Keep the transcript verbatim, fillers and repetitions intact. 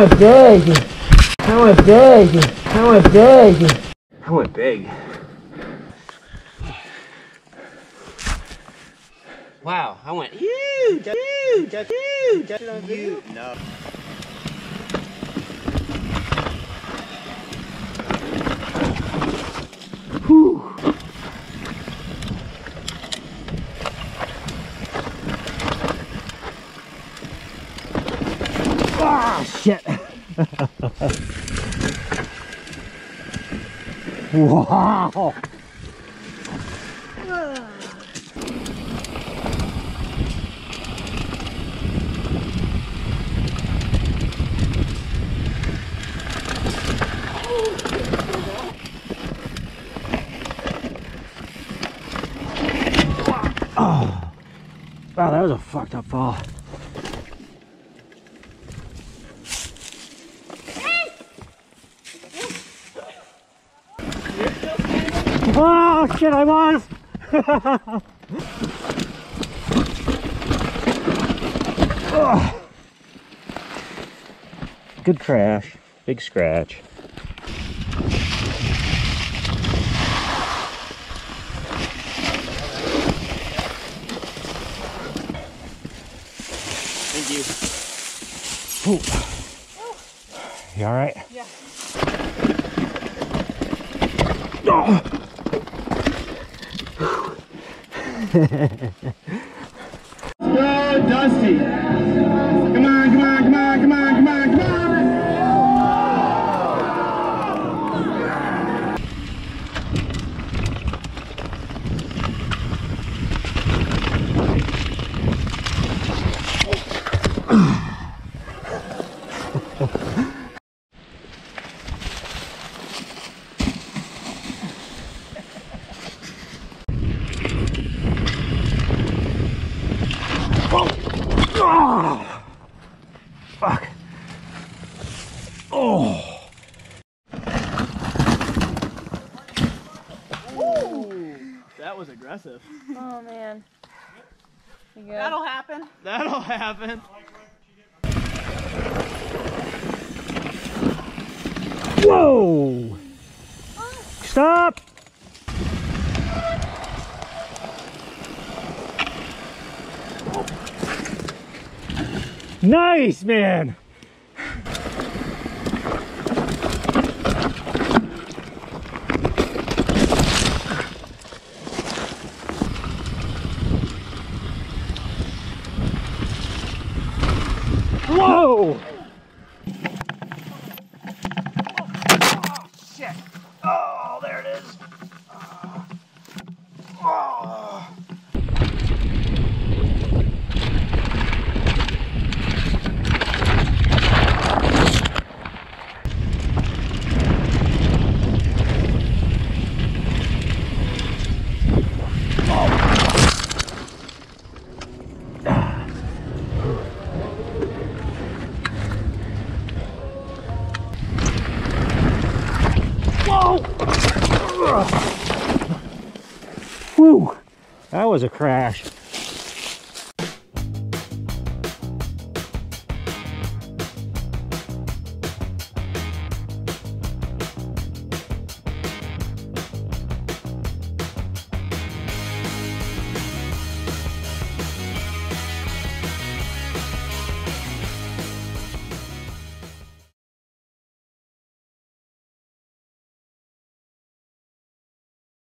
went big. I went big. I went big. I went big. Wow, I went huge, huge, huge. Huge. No. Whew. Ah, shit. Wow. Oh. Wow, that was a fucked up fall. Oh shit, I was! Oh. Good crash, big scratch. Thank you. Ooh. You alright? Yeah. Oh. Go, Dusty. Come on, come on, come on, come on, come on, come on. Oh, fuck. Oh. Ooh, that was aggressive. Oh man. You good? That'll happen. That'll happen. Whoa. Stop. Nice, man. Whoa. Oh, shit. Oh, there it is. Oh. Whew, that was a crash.